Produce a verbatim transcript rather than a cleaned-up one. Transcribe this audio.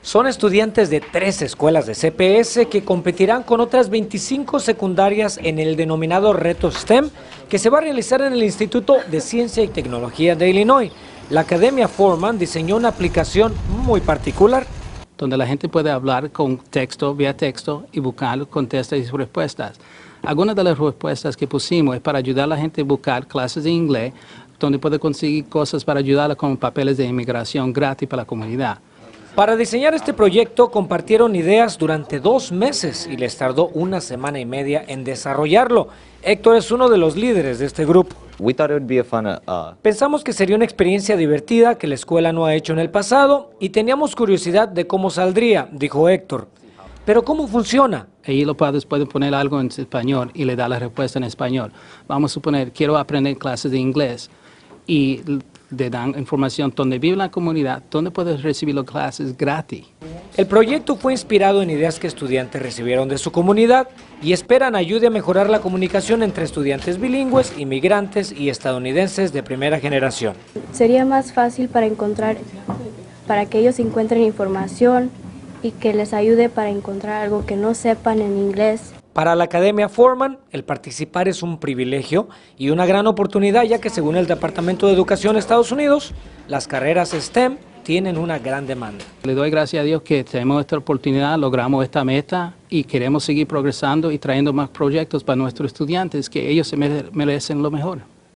Son estudiantes de tres escuelas de C P S que competirán con otras veinticinco secundarias en el denominado Reto STEM, que se va a realizar en el Instituto de Ciencia y Tecnología de Illinois. La Academia Forman diseñó una aplicación muy particular, donde la gente puede hablar con texto, vía texto, y buscar contestas y respuestas. Algunas de las respuestas que pusimos es para ayudar a la gente a buscar clases de inglés, donde puede conseguir cosas para ayudarla con papeles de inmigración gratis para la comunidad. Para diseñar este proyecto compartieron ideas durante dos meses y les tardó una semana y media en desarrollarlo. Héctor es uno de los líderes de este grupo. We thought it would be a fun, uh, Pensamos que sería una experiencia divertida que la escuela no ha hecho en el pasado y teníamos curiosidad de cómo saldría, dijo Héctor. Pero ¿cómo funciona? Ahí los padres pueden poner algo en español y le da la respuesta en español. Vamos a suponer, quiero aprender clases de inglés y le dan información donde vive la comunidad, donde puedes recibir las clases gratis. El proyecto fue inspirado en ideas que estudiantes recibieron de su comunidad y esperan ayude a mejorar la comunicación entre estudiantes bilingües, inmigrantes y estadounidenses de primera generación. Sería más fácil para encontrar, para que ellos encuentren información y que les ayude para encontrar algo que no sepan en inglés. Para la Academia Forman, el participar es un privilegio y una gran oportunidad, ya que según el Departamento de Educación de Estados Unidos, las carreras STEM tienen una gran demanda. Le doy gracias a Dios que tenemos esta oportunidad, logramos esta meta y queremos seguir progresando y trayendo más proyectos para nuestros estudiantes, que ellos se merecen lo mejor.